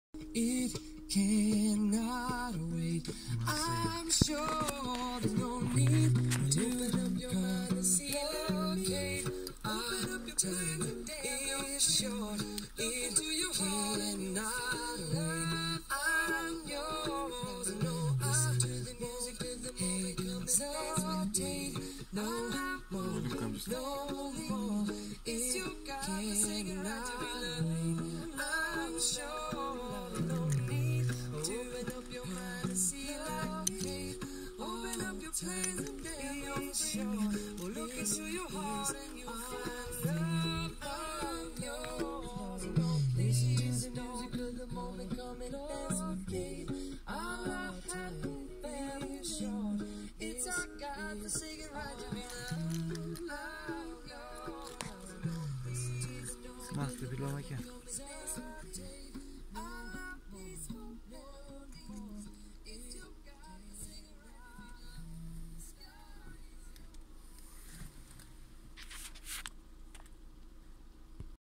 It cannot wait. I'm sure there's no need to open up your mind and see locate. Open up your time is short. It cannot wait. I'm yours. No, listen to the music, to the moment comes hesitate. No more, no more. It's your God singing right to be loved. I'm sure no need to open up your mind and see locate. Open up your plans and be sure. Well, look into your heart and you'll find love. I'm yours. This is the music of the moment coming hesitate. I'm not happy, very sure. It's our God for singing right to be loved. I'm yours. Mas, que